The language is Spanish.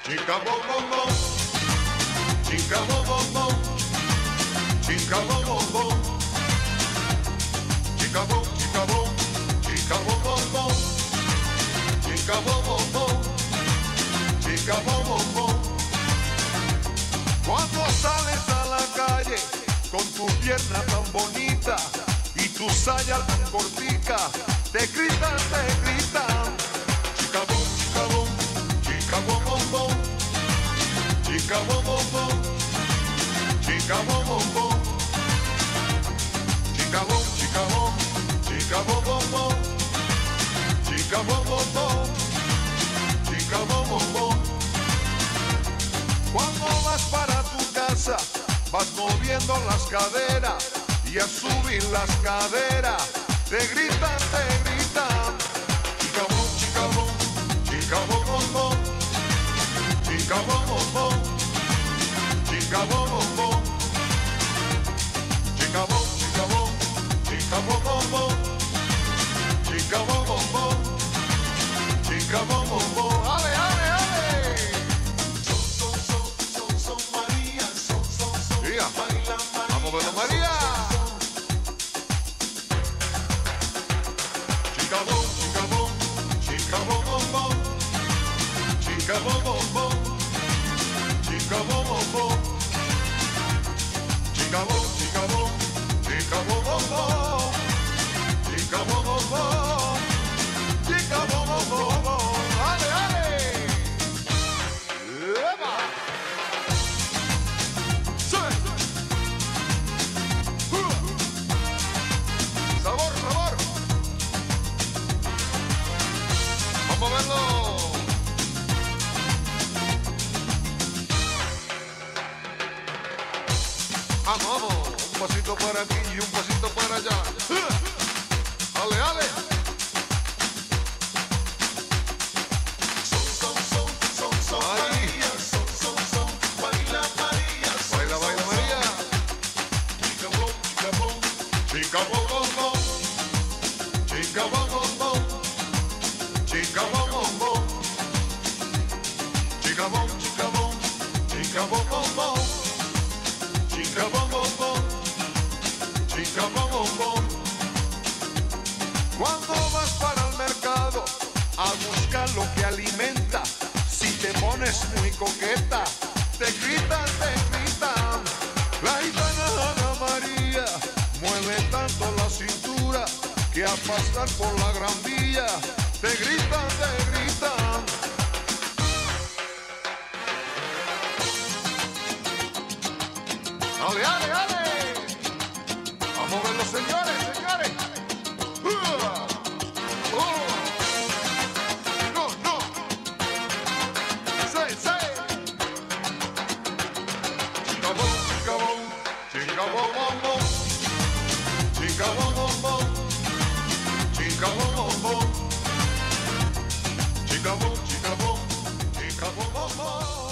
chica bom bom bom, chica bom bom bom, chica bom bom bom, chica bom, chica bom, chica bom bom bom, chica bom bom bom, chica bom bom bom. Cuando sales a la calle con tu pierna tan bonita y tu saya tan cortica, te gritan, chica bom, chica bom, chica bom bom bom, chica bom bom bom, chica bom bom bom, chica bom, chica bom, chica bom bom bom, chica bom bom bom, chica bom bom bom. Cuando vas para tu casa, vas moviendo las caderas y al subir las caderas te gritan, chica bom, chica bom, chica bom bom bom, chica bom bom bom, chica bom bom bom, chica bom, chica bom, chica bom bom bom, chica bom bom bom, chica bom bom bom. ¡Ale, ale, ale! Son María, son baila María. Vamos a verlo, María. Chica bom, chica bom, chica bom bom bom, chica bom bom bom, chica bom bom bom, chica bom, chica bom, chica bom bom bom, chica bom bom bom, chica bom bom bom. ¡Ale, ale! ¡Eva! ¡Sube! ¡Sabor, sabor! ¡Vamos a verlo! Vamos, un pasito para aquí y un pasito para allá. ¡Ale, ale! Son María, son, baila María. Baila, baila María. Chica bom, chica bom, chica bom bom bom, chica bom bom bom, chica bom bom bom, chica bom, chica bom, chica bom bom bom, chica bom bom bom, chica bom bom bom. Cuando vas para el mercado a buscar lo que alimenta, si te pones muy coqueta, te gritan, la gitana Ana María mueve tanto la cintura que al pasar por la Gran Vía te gritan. ¡Ale, ale, ale! Vamos a ver los señores. No. Say. Chica bom, chica bom, chica bom bom bom, chica bom bom bom, chica bom bom bom, chica bom, chica bom, chica bom bom bom.